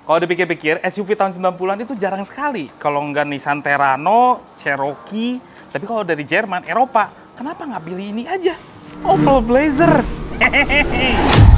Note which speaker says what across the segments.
Speaker 1: Kalau dipikir-pikir, SUV tahun 90-an itu jarang sekali. Kalau nggak Nissan Terrano, Cherokee, tapi kalau dari Jerman, Eropa, kenapa nggak pilih ini aja? Opel Blazer. Hehehe.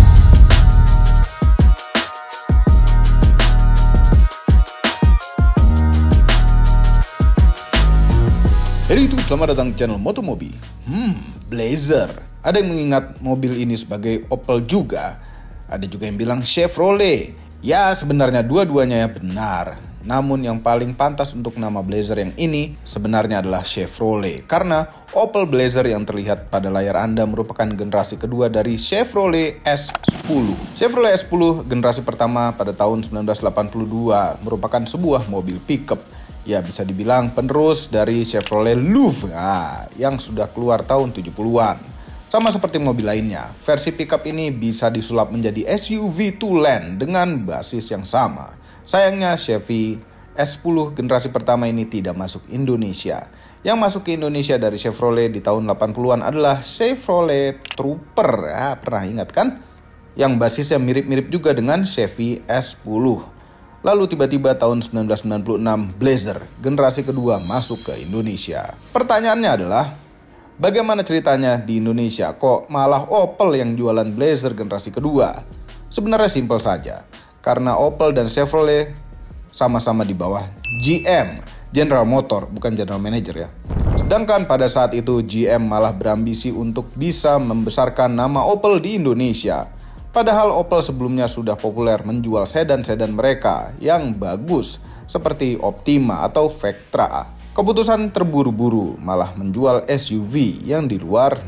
Speaker 2: Jadi itu, selamat datang di channel Motomobi. Blazer. Ada yang mengingat mobil ini sebagai Opel juga. Ada juga yang bilang Chevrolet. Ya, sebenarnya dua-duanya benar. Namun yang paling pantas untuk nama Blazer yang ini sebenarnya adalah Chevrolet. Karena Opel Blazer yang terlihat pada layar Anda merupakan generasi kedua dari Chevrolet S10. Chevrolet S10 generasi pertama pada tahun 1982 merupakan sebuah mobil pickup. Ya, bisa dibilang penerus dari Chevrolet Louvre yang sudah keluar tahun 70-an. Sama seperti mobil lainnya, versi pickup ini bisa disulap menjadi SUV two-lane dengan basis yang sama. Sayangnya Chevy S10 generasi pertama ini tidak masuk Indonesia. Yang masuk ke Indonesia dari Chevrolet di tahun 80-an adalah Chevrolet Trooper. Pernah ingat kan? Yang basisnya mirip-mirip juga dengan Chevy S10. Lalu tiba-tiba tahun 1996 Blazer generasi kedua masuk ke Indonesia. Pertanyaannya adalah, bagaimana ceritanya di Indonesia kok malah Opel yang jualan Blazer generasi kedua? Sebenarnya simpel saja, karena Opel dan Chevrolet sama-sama di bawah GM, General Motor, bukan General Manager ya. Sedangkan pada saat itu GM malah berambisi untuk bisa membesarkan nama Opel di Indonesia. Padahal Opel sebelumnya sudah populer menjual sedan-sedan mereka yang bagus seperti Optima atau Vectra. Keputusan terburu-buru malah menjual SUV yang di luar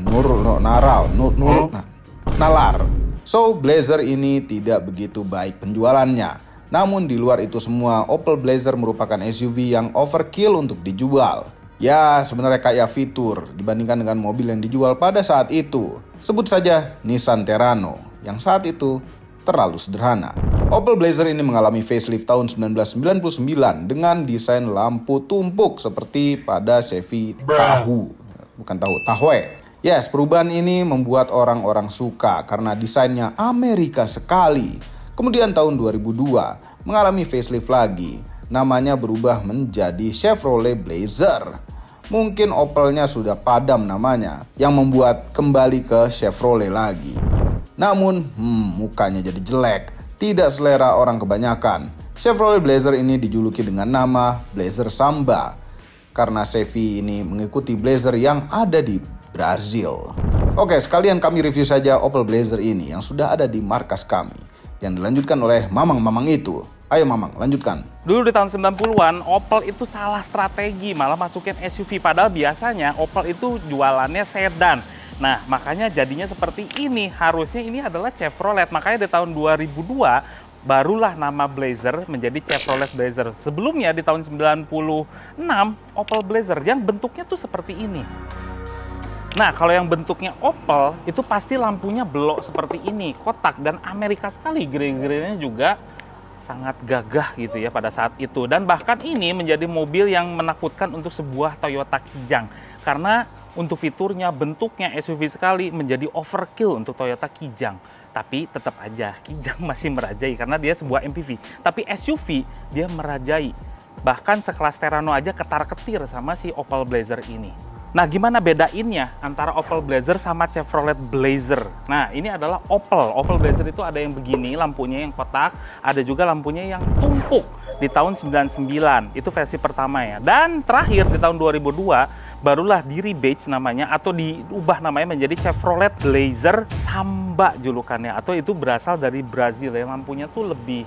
Speaker 2: nalar. So, Blazer ini tidak begitu baik penjualannya. Namun di luar itu semua, Opel Blazer merupakan SUV yang overkill untuk dijual. Ya, sebenarnya kaya fitur dibandingkan dengan mobil yang dijual pada saat itu. Sebut saja Nissan Terrano yang saat itu terlalu sederhana. Opel Blazer ini mengalami facelift tahun 1999 dengan desain lampu tumpuk seperti pada Chevy Tahoe. Yes, perubahan ini membuat orang-orang suka karena desainnya Amerika sekali. Kemudian tahun 2002 mengalami facelift lagi. Namanya berubah menjadi Chevrolet Blazer. Mungkin Opelnya sudah padam namanya, yang membuat kembali ke Chevrolet lagi. Namun, mukanya jadi jelek, tidak selera orang kebanyakan. Chevrolet Blazer ini dijuluki dengan nama Blazer Samba, karena Chevy ini mengikuti Blazer yang ada di Brazil. Oke, sekalian kami review saja Opel Blazer ini yang sudah ada di markas kami, yang dilanjutkan oleh mamang-mamang itu. Ayo Mamang, lanjutkan.
Speaker 1: Dulu di tahun 90-an, Opel itu salah strategi, malah masukin SUV. Padahal biasanya Opel itu jualannya sedan. Nah, makanya jadinya seperti ini. Harusnya ini adalah Chevrolet. Makanya di tahun 2002, barulah nama Blazer menjadi Chevrolet Blazer. Sebelumnya di tahun 96, Opel Blazer yang bentuknya tuh seperti ini. Nah, kalau yang bentuknya Opel, itu pasti lampunya belok seperti ini, kotak. Dan Amerika sekali, grill-grillnya juga sangat gagah gitu ya pada saat itu. Dan bahkan ini menjadi mobil yang menakutkan untuk sebuah Toyota Kijang. Karena untuk fiturnya, bentuknya SUV sekali, menjadi overkill untuk Toyota Kijang. Tapi tetap aja Kijang masih merajai karena dia sebuah MPV. Tapi SUV dia merajai. Bahkan sekelas Terrano aja ketar-ketir sama si Opel Blazer ini. Nah, gimana bedainnya antara Opel Blazer sama Chevrolet Blazer? Nah, ini adalah Opel. Opel Blazer itu ada yang begini, lampunya yang kotak, ada juga lampunya yang tumpuk di tahun 99. Itu versi pertama ya. Dan terakhir di tahun 2002, barulah di rebadge namanya atau diubah namanya menjadi Chevrolet Blazer Samba julukannya. Atau itu berasal dari Brazil ya. Lampunya tuh lebih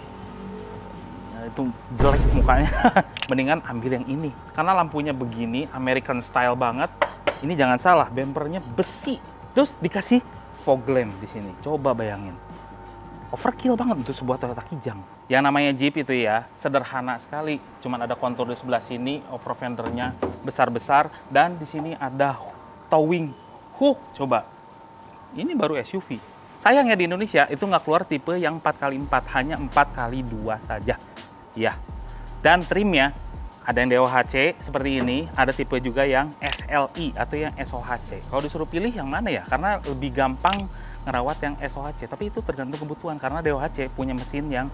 Speaker 1: itu jelek mukanya. Mendingan ambil yang ini karena lampunya begini, American style banget. Ini jangan salah, bempernya besi, terus dikasih fog lamp di sini. Coba bayangin, overkill banget untuk sebuah Toyota Kijang. Yang namanya Jeep itu ya sederhana sekali, cuman ada kontur di sebelah sini, over fendernya besar-besar, dan di sini ada towing hook. Coba, ini baru SUV. Sayangnya di Indonesia itu nggak keluar tipe yang 4x4, hanya 4x2 saja. Ya, dan trimnya ada yang DOHC seperti ini, ada tipe juga yang SLI atau yang SOHC. Kalau disuruh pilih yang mana ya? Karena lebih gampang ngerawat yang SOHC, tapi itu tergantung kebutuhan karena DOHC punya mesin yang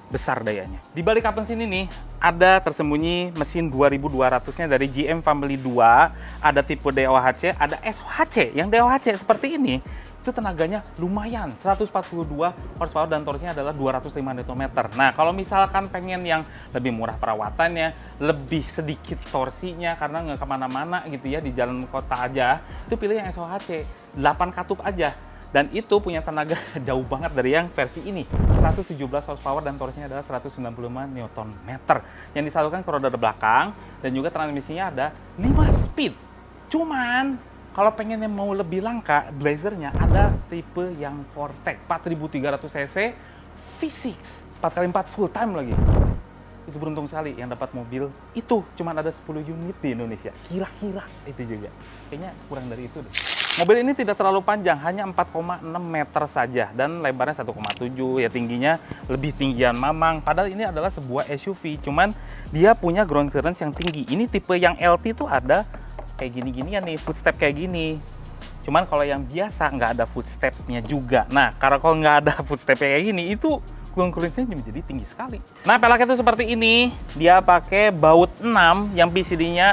Speaker 1: besar dayanya. Di balik kapan sini nih, ada tersembunyi mesin 2200-nya dari GM Family 2, ada tipe DOHC, ada SOHC. Yang DOHC seperti ini, itu tenaganya lumayan, 142 horsepower dan torsinya adalah 205 Nm. Nah, kalau misalkan pengen yang lebih murah perawatannya, lebih sedikit torsinya karena nggak kemana-mana gitu ya, di jalan kota aja, itu pilih yang SOHC, 8 katup aja. Dan itu punya tenaga jauh banget dari yang versi ini. 117 horsepower dan torsinya adalah 195 Nm. Yang disalurkan ke roda belakang dan juga transmisinya ada 5 speed. Cuman kalau pengen yang mau lebih langka, Blazernya ada tipe yang Vortec 4300 cc V6 4x4 full time lagi. Itu beruntung sekali yang dapat mobil itu. Cuman ada 10 unit di Indonesia. Kira-kira itu juga. Kayaknya kurang dari itu deh. Mobil ini tidak terlalu panjang, hanya 4,6 meter saja dan lebarnya 1,7, ya tingginya lebih tinggian Mamang. Padahal ini adalah sebuah SUV, cuman dia punya ground clearance yang tinggi. Ini tipe yang LT tuh ada kayak gini-ginian nih, footstep kayak gini. Cuman kalau yang biasa nggak ada footstepnya juga. Nah, karena kalau nggak ada footstep kayak gini, itu ground clearance-nya menjadi tinggi sekali. Nah, pelaknya itu seperti ini. Dia pakai baut 6 yang PCD-nya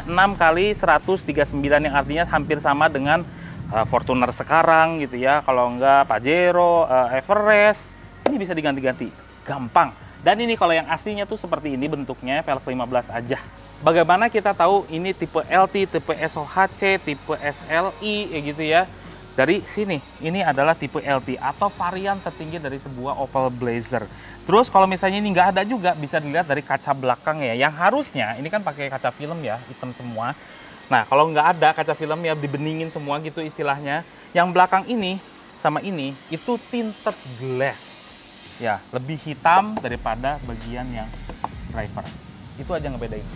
Speaker 1: 6x139 yang artinya hampir sama dengan Fortuner sekarang gitu ya. Kalau enggak Pajero, Everest, ini bisa diganti-ganti gampang. Dan ini kalau yang aslinya tuh seperti ini bentuknya, velg 15 aja. Bagaimana kita tahu ini tipe LT, tipe SOHC, tipe SLI gitu ya. Dari sini, ini adalah tipe LT atau varian tertinggi dari sebuah Opel Blazer. Terus kalau misalnya ini nggak ada juga, bisa dilihat dari kaca belakang ya. Yang harusnya, ini kan pakai kaca film ya, hitam semua. Nah, kalau nggak ada kaca film ya dibeningin semua gitu istilahnya. Yang belakang ini sama ini itu tinted glass. Ya, lebih hitam daripada bagian yang driver. Itu aja ngebedain.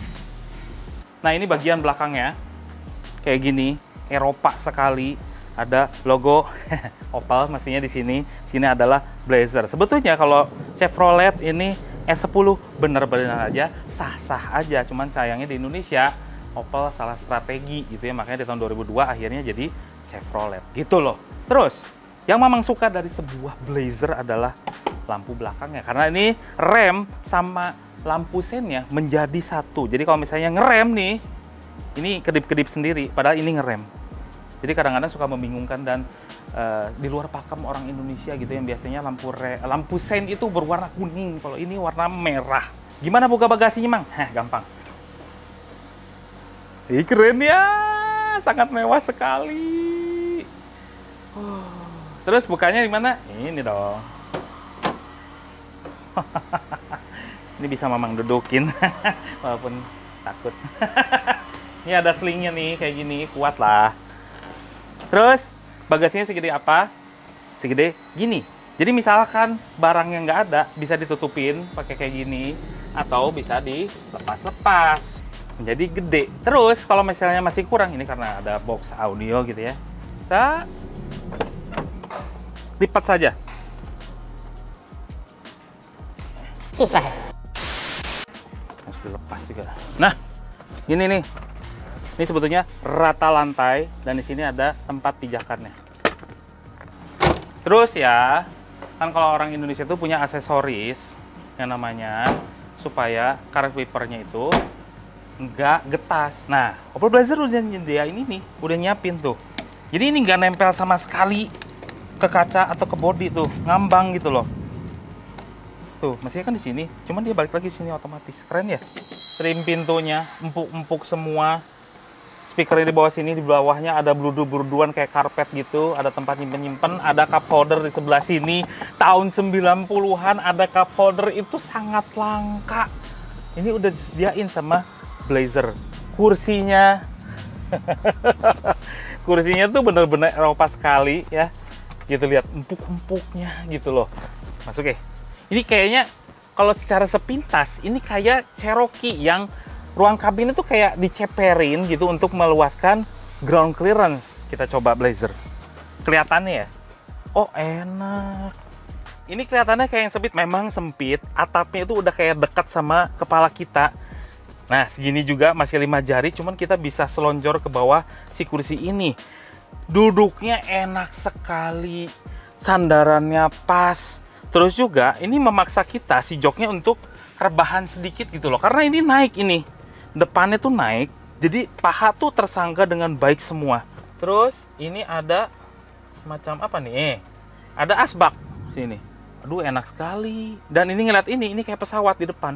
Speaker 1: Nah, ini bagian belakangnya. Kayak gini, Eropa sekali. Ada logo Opel mestinya di sini. Sini adalah Blazer. Sebetulnya kalau Chevrolet ini S10 benar-benar aja sah-sah aja. Cuman sayangnya di Indonesia Opel salah strategi gitu ya, makanya di tahun 2002 akhirnya jadi Chevrolet gitu loh. Terus yang Mamang suka dari sebuah Blazer adalah lampu belakangnya, karena ini rem sama lampu sennya menjadi satu. Jadi kalau misalnya ngerem nih, ini kedip-kedip sendiri, padahal ini ngerem. Jadi kadang-kadang suka membingungkan dan di luar pakem orang Indonesia gitu yang biasanya lampu sen itu berwarna kuning, kalau ini warna merah. Gimana buka bagasinya, Mang? Gampang. Ih, keren ya, sangat mewah sekali. Terus bukanya di mana? Ini dong. Ini bisa Mamang dudukin, walaupun takut. Ini ada slingnya nih, kayak gini, kuat lah. Terus bagasinya segede apa? Segede gini. Jadi misalkan barang yang nggak ada, bisa ditutupin pakai kayak gini, atau bisa dilepas-lepas. Jadi gede. Terus kalau misalnya masih kurang, ini karena ada box audio gitu ya, kita lipat saja.
Speaker 3: Susah.
Speaker 1: Harus dilepas juga. Nah, ini nih. Ini sebetulnya rata lantai dan di sini ada tempat pijakannya. Terus ya, kan kalau orang Indonesia itu punya aksesoris yang namanya supaya karet wipernya itu nggak getas. Nah, Opel Blazer udah nyediain ini, udah nyiapin tuh. Jadi ini nggak nempel sama sekali ke kaca atau ke bodi tuh, ngambang gitu loh. Tuh, mestinya kan di sini, cuman dia balik lagi sini otomatis. Keren ya? Trim pintunya, empuk-empuk semua. Speaker di bawah sini, di bawahnya ada bludu-bluduan kayak karpet gitu, ada tempat nyimpen-nyimpen, ada cup holder di sebelah sini. Tahun 90-an ada cup holder itu sangat langka. Ini udah disediain sama Blazer. Kursinya kursinya tuh bener-bener Eropa sekali ya. Gitu, lihat empuk-empuknya gitu loh. Masuk ya. Ini kayaknya kalau secara sepintas ini kayak Cherokee yang ruang kabin itu kayak diceperin gitu untuk meluaskan ground clearance. Kita coba Blazer. Kelihatannya ya. Oh, enak. Ini kelihatannya kayak yang sempit, memang sempit. Atapnya itu udah kayak dekat sama kepala kita. Nah, segini juga masih 5 jari, cuman kita bisa selonjor ke bawah si kursi ini. Duduknya enak sekali. Sandarannya pas. Terus juga ini memaksa kita si joknya untuk rebahan sedikit gitu loh. Karena ini naik ini. Depannya tuh naik. Jadi paha tuh tersangga dengan baik semua. Terus ini ada semacam apa nih? Ada asbak sini. Aduh, enak sekali. Dan ini ngeliat ini kayak pesawat di depan.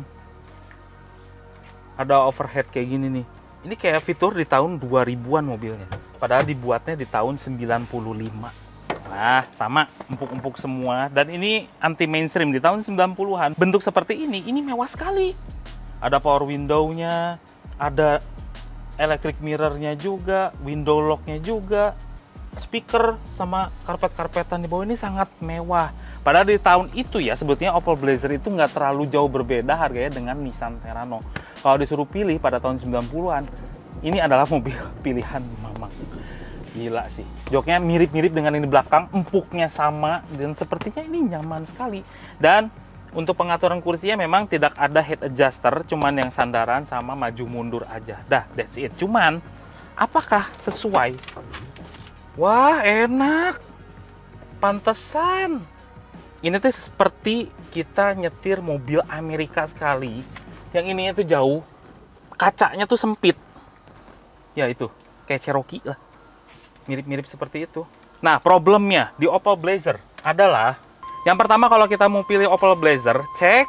Speaker 1: Ada overhead kayak gini nih. Ini kayak fitur di tahun 2000-an mobilnya. Padahal dibuatnya di tahun 95. Nah, sama empuk-empuk semua. Dan ini anti mainstream di tahun 90-an. Bentuk seperti ini mewah sekali. Ada power window-nya, ada electric mirror-nya juga, window lock-nya juga, speaker sama karpet-karpetan di bawah ini sangat mewah. Padahal di tahun itu ya, sebetulnya Opel Blazer itu nggak terlalu jauh berbeda harganya dengan Nissan Terrano. Kalau disuruh pilih pada tahun 90-an, ini adalah mobil pilihan Mamang. Gila sih. Joknya mirip-mirip dengan ini belakang, empuknya sama, dan sepertinya ini nyaman sekali. Dan untuk pengaturan kursinya memang tidak ada head adjuster, cuman yang sandaran sama maju mundur aja. Dah, that's it. Cuman, apakah sesuai? Wah, enak. Pantesan. Ini tuh seperti kita nyetir mobil Amerika sekali. Yang ininya tuh jauh, kacanya tuh sempit. Ya itu, kayak Cherokee lah. Mirip-mirip seperti itu. Nah, problemnya di Opel Blazer adalah yang pertama, kalau kita mau pilih Opel Blazer, cek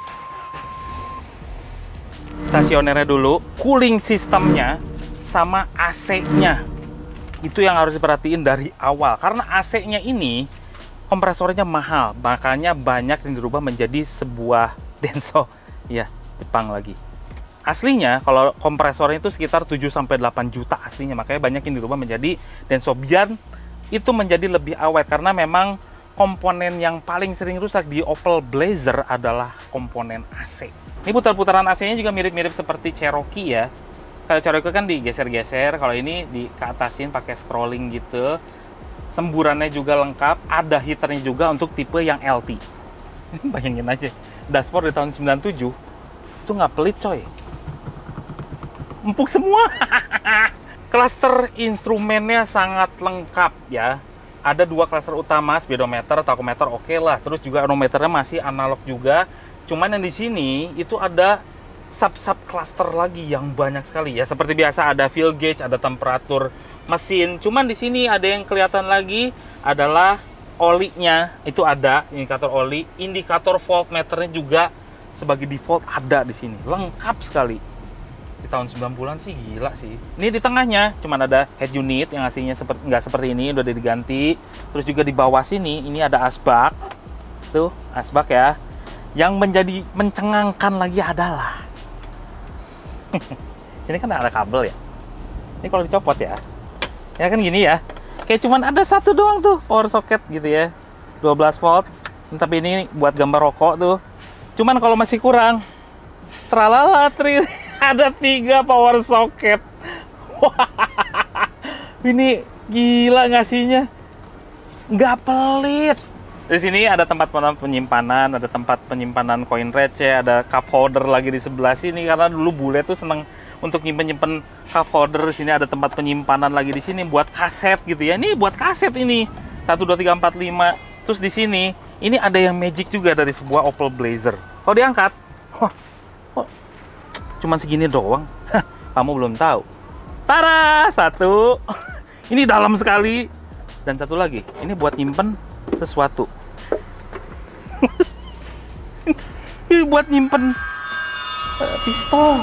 Speaker 1: stasionernya dulu, cooling sistemnya, sama AC-nya. Itu yang harus diperhatiin dari awal. Karena AC-nya ini kompresornya mahal, makanya banyak yang dirubah menjadi sebuah Denso. Ya, Jepang lagi. Aslinya kalau kompresornya itu sekitar 7-8 juta aslinya, makanya banyak yang dirubah menjadi Denso biar itu menjadi lebih awet. Karena memang komponen yang paling sering rusak di Opel Blazer adalah komponen AC. Ini putar-putaran AC-nya juga mirip-mirip seperti Cherokee ya. Kalau Cherokee kan digeser-geser, kalau ini dikeatasin pakai scrolling gitu. Semburannya juga lengkap, ada heaternya juga untuk tipe yang LT. Bayangin aja, dashboard di tahun 97 itu nggak pelit coy. Empuk semua. Cluster instrumennya sangat lengkap ya. Ada 2 cluster utama, speedometer, tachometer oke lah. Terus juga odometernya masih analog juga. Cuman yang di sini itu ada sub-sub cluster lagi yang banyak sekali ya. Seperti biasa ada fuel gauge, ada temperatur mesin. Cuman di sini ada yang kelihatan lagi adalah olinya. Itu ada indikator oli, indikator voltmeternya juga sebagai default ada di sini. Lengkap sekali. Di tahun 90-an sih gila sih. Ini di tengahnya cuman ada head unit yang aslinya nggak seperti ini, udah diganti. Terus juga di bawah sini ini ada asbak. Tuh, asbak ya. Yang menjadi mencengangkan lagi adalah sini kan ada kabel ya. Ini kalau dicopot ya. Ya kan gini ya. Kayak cuman ada satu doang tuh power socket gitu ya. 12 volt. Tapi ini buat gambar rokok tuh. Cuman kalau masih kurang, tralala ada 3 power socket. Wah, ini gila ngasihnya, nggak pelit. Di sini ada tempat penyimpanan, ada tempat penyimpanan koin receh, ada cup holder lagi di sebelah sini karena dulu bule tuh seneng untuk nyimpen cup holder. Di sini ada tempat penyimpanan lagi di sini buat kaset gitu ya. Ini buat kaset ini 1, 2, 3, 4, 5. Terus di sini ini ada yang magic juga dari sebuah Opel Blazer. Kalau diangkat, wah, cuman segini doang. Kamu belum tahu. Tara, 1. Ini dalam sekali. Dan satu lagi, ini buat nyimpen sesuatu. Ini buat nyimpen pistol.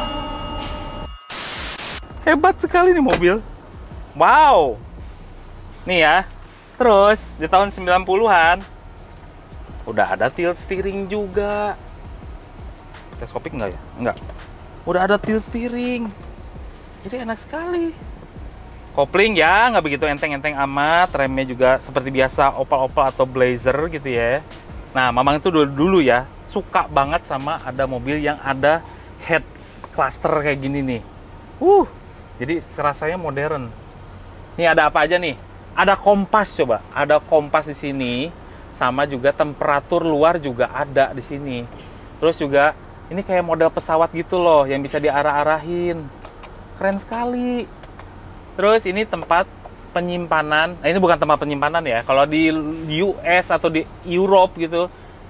Speaker 1: Hebat sekali nih mobil. Wow. Nih ya. Terus di tahun 90-an udah ada tilt steering juga. Teleskopik enggak ya? Enggak. Udah ada tilt steering. Jadi enak sekali. Kopling ya nggak begitu enteng-enteng amat. Remnya juga seperti biasa Opel atau Blazer gitu ya. Nah, Mamang itu dulu ya suka banget sama ada mobil yang ada head cluster kayak gini nih. Jadi rasanya modern. Nih ada apa aja nih? Ada kompas coba. Ada kompas di sini. Sama juga temperatur luar juga ada di sini. Terus juga ini kayak model pesawat gitu loh, yang bisa diarah-arahin. Keren sekali. Terus ini tempat penyimpanan. Nah, ini bukan tempat penyimpanan ya. Kalau di US atau di Europe gitu,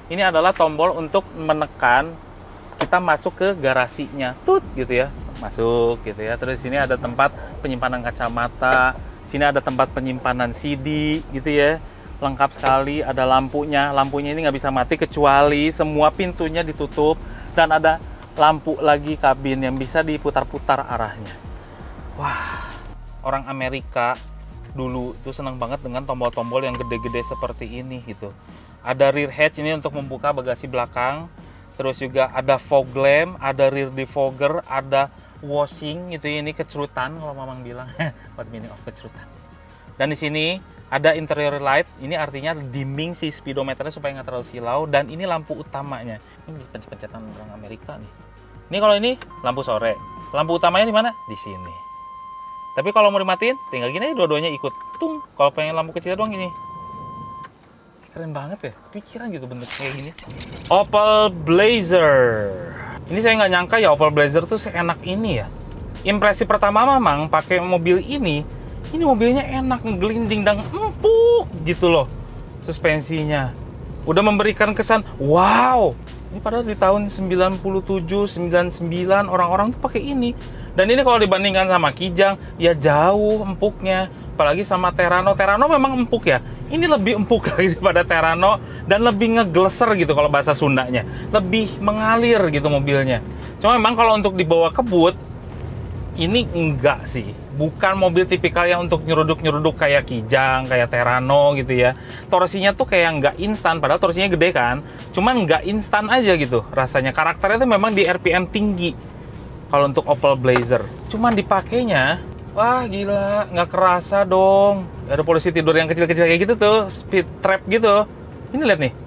Speaker 1: ini adalah tombol untuk menekan kita masuk ke garasinya, tut gitu ya, masuk gitu ya. Terus sini ada tempat penyimpanan kacamata, sini ada tempat penyimpanan CD gitu ya, lengkap sekali. Ada lampunya, lampunya ini nggak bisa mati kecuali semua pintunya ditutup, dan ada lampu lagi kabin yang bisa diputar-putar arahnya. Wah, orang Amerika dulu tuh senang banget dengan tombol-tombol yang gede-gede seperti ini gitu. Ada rear hatch ini untuk membuka bagasi belakang. Terus juga ada fog lamp, ada rear defogger, ada washing gitu ya, ini kecerutan kalau Mamang bilang. What meaning of kecerutan. Dan di sini ada interior light, ini artinya dimming si speedometernya supaya nggak terlalu silau. Dan ini lampu utamanya. Ini pencet-pencetan orang Amerika nih. Ini kalau ini lampu sore. Lampu utamanya di mana? Di sini. Tapi kalau mau dimatiin, tinggal gini aja dua-duanya ikut. Tung. Kalau pengen lampu kecil doang ini. Keren banget ya, pikiran gitu bentuk kayak gini. Opel Blazer. Ini saya nggak nyangka ya Opel Blazer tuh seenak ini ya. Impresi pertama Mamang pakai mobil ini mobilnya enak, ngegelinding dan empuk gitu loh. Suspensinya udah memberikan kesan wow. Ini padahal di tahun 97, 99 orang-orang tuh pakai ini. Dan ini kalau dibandingkan sama Kijang ya jauh empuknya. Apalagi sama Terrano. Terrano memang empuk ya. Ini lebih empuk lagi daripada Terrano dan lebih ngegleser gitu kalau bahasa Sundanya. Lebih mengalir gitu mobilnya. Cuma memang kalau untuk dibawa kebut, ini enggak sih. Bukan mobil tipikal yang untuk nyeruduk-nyeruduk kayak Kijang, kayak Terrano gitu ya. Torsinya tuh kayak nggak instan, padahal torsinya gede kan. Cuman nggak instan aja gitu rasanya. Karakternya tuh memang di RPM tinggi kalau untuk Opel Blazer. Cuman dipakainya, wah gila, nggak kerasa dong. Ada polisi tidur yang kecil-kecil kayak gitu tuh, speed trap gitu. Ini lihat nih.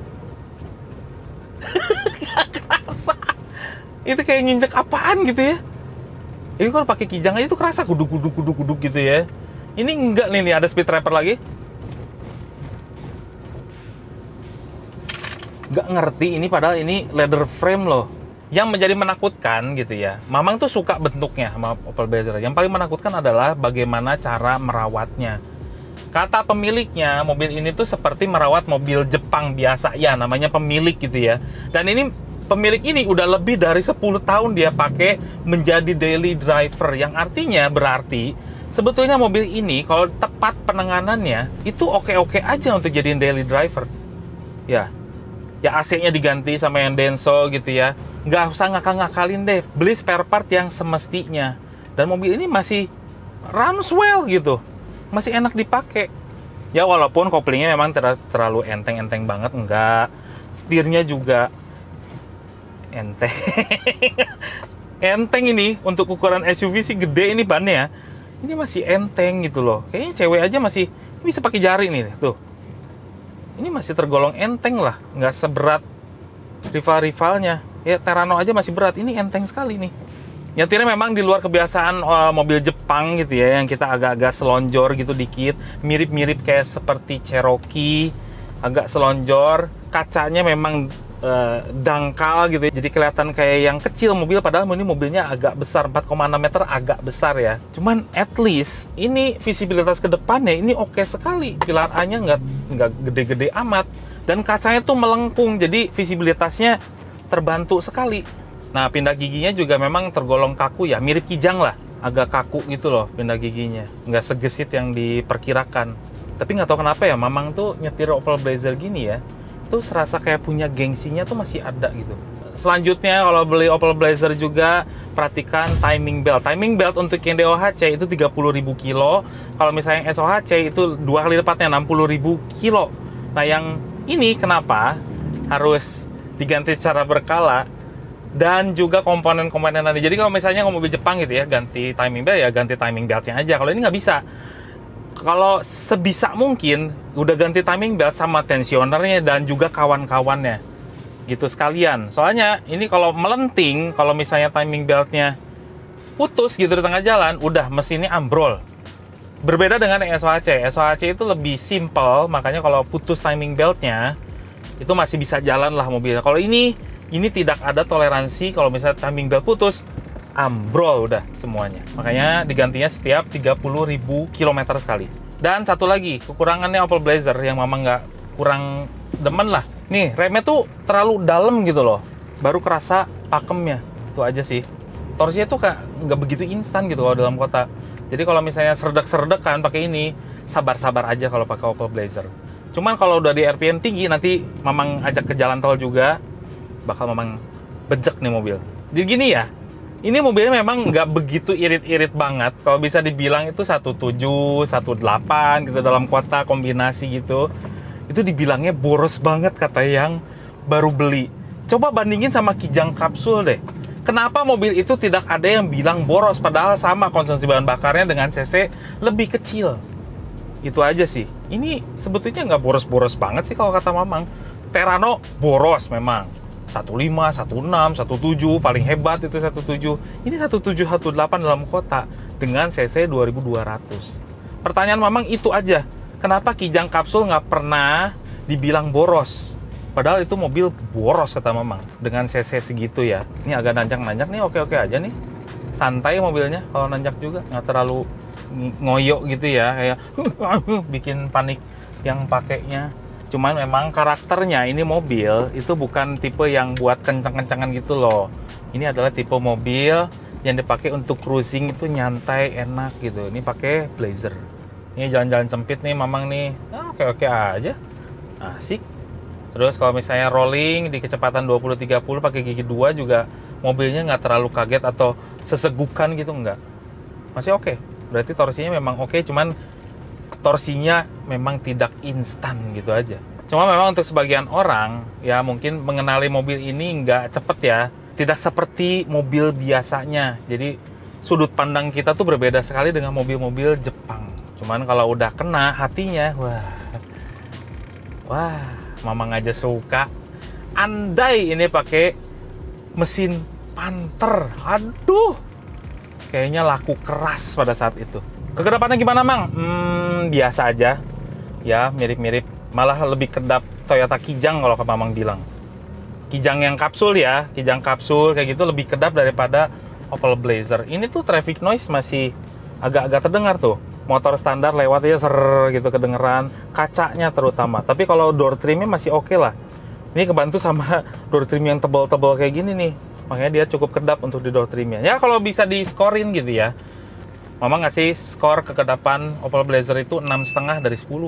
Speaker 1: Nggak kerasa. Itu kayak nginjek apaan gitu ya. Ini kalau pakai Kijang aja itu kerasa guduk gitu ya. Ini enggak nih, ada speed trapper lagi. Nggak ngerti ini padahal ini leather frame loh. Yang menjadi menakutkan gitu ya, Mamang tuh suka bentuknya sama Opel Blazer. Yang paling menakutkan adalah bagaimana cara merawatnya. Kata pemiliknya, mobil ini tuh seperti merawat mobil Jepang biasa. Ya, namanya pemilik gitu ya. Dan ini pemilik ini udah lebih dari 10 tahun dia pakai menjadi daily driver. Yang artinya berarti sebetulnya mobil ini kalau tepat penanganannya itu oke-oke aja untuk jadiin daily driver. Ya AC-nya diganti sama yang Denso gitu ya. Nggak usah ngakal-ngakalin deh, beli spare part yang semestinya. Dan mobil ini masih runs well gitu, masih enak dipakai. Ya walaupun koplingnya memang terlalu enteng-enteng banget, enggak. Setirnya juga enteng. Enteng ini, untuk ukuran SUV sih gede ini bannya. Ini masih enteng gitu loh. Kayaknya cewek aja masih bisa pakai jari nih, tuh. Ini masih tergolong enteng lah, nggak seberat rival-rivalnya. Ya Terrano aja masih berat, ini enteng sekali nih. Nyetirnya memang di luar kebiasaan mobil Jepang gitu ya, yang kita agak-agak selonjor gitu dikit, mirip-mirip kayak seperti Cherokee, agak selonjor. Kacanya memang dangkal gitu ya, jadi kelihatan kayak yang kecil mobil, padahal ini mobilnya agak besar, 4,6 meter, agak besar ya. Cuman at least ini visibilitas ke depannya ini oke sekali, pilar A-nya nggak gede-gede amat, dan kacanya tuh melengkung, jadi visibilitasnya terbantu sekali. Nah, pindah giginya juga memang tergolong kaku ya, mirip Kijang lah, agak kaku gitu loh pindah giginya, nggak segesit yang diperkirakan. Tapi nggak tahu kenapa ya, Mamang tuh nyetir Opel Blazer gini ya, tuh serasa kayak punya gengsinya tuh masih ada gitu. Selanjutnya kalau beli Opel Blazer juga perhatikan timing belt. Timing belt untuk yang DOHC itu 30.000 kilo. Kalau misalnya yang SOHC itu 2 kali lipatnya, 60.000 kilo. Nah, yang ini kenapa harus diganti secara berkala, dan juga komponen-komponen nanti. Jadi kalau misalnya mobil Jepang gitu ya, ganti timing belt ya ganti timing beltnya aja. Kalau ini nggak bisa. Kalau sebisa mungkin udah ganti timing belt sama tensionernya dan juga kawan-kawannya gitu sekalian. Soalnya ini kalau melenting, kalau misalnya timing beltnya putus gitu di tengah jalan, udah mesinnya ambrol. Berbeda dengan yang SOHC. SOHC itu lebih simple, makanya kalau putus timing beltnya itu masih bisa jalan lah mobilnya. Kalau ini tidak ada toleransi, kalau misalnya timing belt putus, ambrol udah semuanya. Makanya digantinya setiap 30.000 km sekali. Dan satu lagi, kekurangannya Opel Blazer yang Mama nggak kurang demen lah, Nih, remnya tuh terlalu dalam gitu loh. Baru kerasa pakemnya. Itu aja sih. Torsinya tuh nggak begitu instan gitu kalau dalam kota. Jadi kalau misalnya serdek-serdek kan pakai ini, sabar-sabar aja kalau pakai Opel Blazer. Cuman kalau udah di RPM tinggi, nanti Mamang ajak ke jalan tol juga, bakal Mamang bejek nih mobil. Jadi gini ya, ini mobilnya memang nggak begitu irit-irit banget. Kalau bisa dibilang itu 17, 18 gitu dalam kota kombinasi gitu. Itu dibilangnya boros banget kata yang baru beli. Coba bandingin sama Kijang kapsul deh. Kenapa mobil itu tidak ada yang bilang boros padahal sama konsumsi bahan bakarnya dengan cc lebih kecil? Itu aja sih. Ini sebetulnya nggak boros-boros banget sih kalau kata Mamang. Terrano boros memang. 15, 16, 17, paling hebat itu 17. Ini 17, 18 dalam kota dengan cc 2200. Pertanyaan Mamang itu aja. Kenapa Kijang kapsul nggak pernah dibilang boros? Padahal itu mobil boros kata Mamang. Dengan cc segitu ya. Ini agak nanjak-nanjak nih, oke-oke aja nih. Santai mobilnya kalau nanjak juga. Nggak terlalu ngoyo gitu ya. Kayak bikin panik yang pakainya. Cuman memang karakternya ini mobil itu bukan tipe yang buat kencang-kencangan gitu loh. Ini adalah tipe mobil yang dipakai untuk cruising itu nyantai, enak gitu. Ini pakai Blazer. Ini jalan-jalan sempit nih Mamang nih. Nah, oke-oke aja. Asik. Terus kalau misalnya rolling di kecepatan 20-30 pakai gigi 2 juga mobilnya nggak terlalu kaget atau sesegukan gitu, nggak. Masih oke. Berarti torsinya memang oke, cuman torsinya memang tidak instan gitu aja. Cuma memang untuk sebagian orang ya mungkin mengenali mobil ini nggak cepet ya, tidak seperti mobil biasanya. Jadi sudut pandang kita tuh berbeda sekali dengan mobil-mobil Jepang. Cuman kalau udah kena hatinya, wah, Mamang aja suka. Andai ini pakai mesin Panther, aduh, kayaknya laku keras pada saat itu. Kekedapannya gimana, Mang? Biasa aja. Ya, mirip-mirip. Malah lebih kedap Toyota Kijang kalau Mamang bilang. Kijang yang kapsul ya. Kijang kapsul kayak gitu lebih kedap daripada Opel Blazer. Ini tuh traffic noise masih agak-agak terdengar tuh. Motor standar lewat ya ser gitu kedengeran. Kacanya terutama. Tapi kalau door trimnya masih oke lah. Ini kebantu sama door trim yang tebal-tebal kayak gini nih. Makanya dia cukup kedap untuk di door trimnya. Ya kalau bisa di-scorein gitu ya. Mamang ngasih skor kekedapan Opel Blazer itu 6,5 dari 10.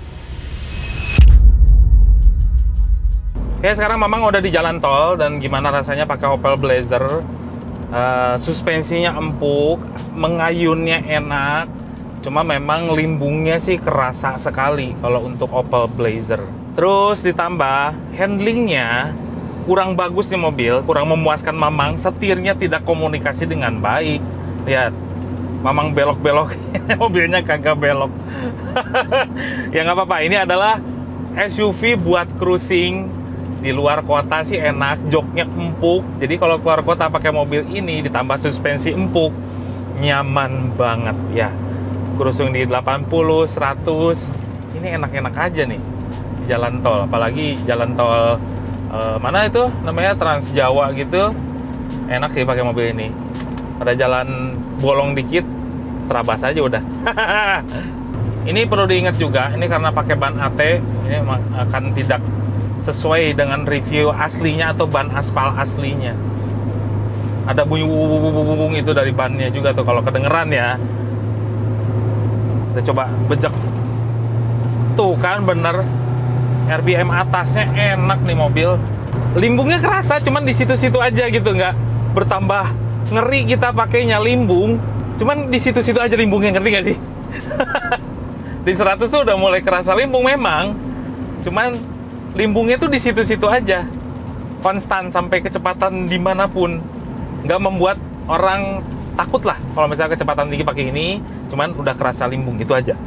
Speaker 1: Oke, sekarang Mamang udah di jalan tol dan gimana rasanya pakai Opel Blazer. Suspensinya empuk, mengayunnya enak. Cuma memang limbungnya sih kerasa sekali kalau untuk Opel Blazer. Terus ditambah handlingnya kurang bagus nih mobil, kurang memuaskan Mamang. Setirnya tidak komunikasi dengan baik. Lihat. Mamang belok-belok, mobilnya kagak belok. Ya nggak apa-apa, ini adalah SUV buat cruising. Di luar kota sih enak, joknya empuk. Jadi kalau keluar kota pakai mobil ini, ditambah suspensi empuk, nyaman banget ya. Cruising di 80, 100, ini enak-enak aja nih. Jalan tol, apalagi jalan tol, mana itu namanya, Trans Jawa gitu. Enak sih pakai mobil ini. Pada jalan bolong dikit, terabas aja udah. Ini perlu diingat juga, ini karena pakai ban AT, ini akan tidak sesuai dengan review aslinya atau ban aspal aslinya. Ada bunyi itu dari bannya juga tuh kalau kedengeran ya. Kita coba bejek. Tuh kan bener, RPM atasnya enak nih mobil. Limbungnya kerasa, cuman di situ-situ aja gitu, nggak bertambah ngeri kita pakainya limbung, cuman di situ-situ aja limbungnya, ngerti gak sih? Di 100 tuh udah mulai kerasa limbung memang, cuman limbungnya tuh di situ-situ aja, konstan sampai kecepatan dimanapun, nggak membuat orang takut lah kalau misalnya kecepatan tinggi pakai ini, cuman udah kerasa limbung gitu aja.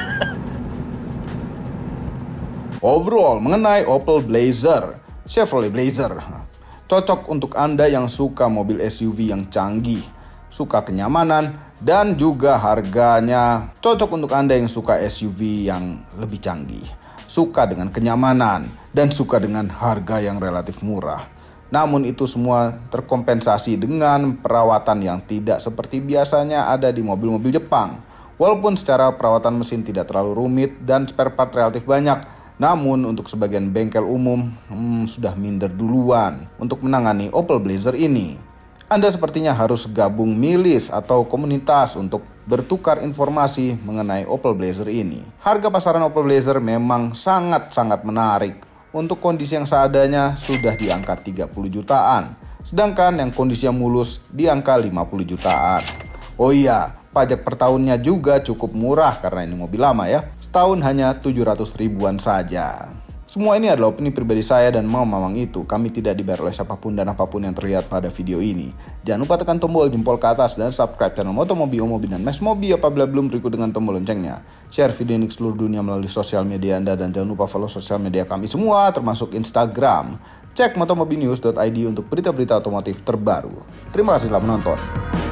Speaker 2: Overall mengenai Opel Blazer, Chevrolet Blazer cocok untuk Anda yang suka mobil SUV yang canggih, suka kenyamanan, dan juga harganya. Cocok untuk Anda yang suka SUV yang lebih canggih, suka dengan kenyamanan, dan suka dengan harga yang relatif murah. Namun itu semua terkompensasi dengan perawatan yang tidak seperti biasanya ada di mobil-mobil Jepang. Walaupun secara perawatan mesin tidak terlalu rumit dan spare part relatif banyak, Namun untuk sebagian bengkel umum sudah minder duluan untuk menangani Opel Blazer ini. Anda sepertinya harus gabung milis atau komunitas untuk bertukar informasi mengenai Opel Blazer ini. Harga pasaran Opel Blazer memang sangat-sangat menarik. Untuk kondisi yang seadanya sudah di angka 30 jutaan. Sedangkan yang kondisinya mulus di angka 50 jutaan. Oh iya, pajak per tahunnya juga cukup murah karena ini mobil lama ya. Setahun hanya 700 ribuan saja. Semua ini adalah opini pribadi saya dan memang itu. Kami tidak dibayar oleh siapapun dan apapun yang terlihat pada video ini. Jangan lupa tekan tombol jempol ke atas dan subscribe channel Motomobi, Omobi, dan Mesmobi apabila belum, berikut dengan tombol loncengnya. Share video ini ke seluruh dunia melalui sosial media Anda dan jangan lupa follow sosial media kami semua termasuk Instagram. Cek motomobinews.id untuk berita-berita otomotif terbaru. Terima kasih telah menonton.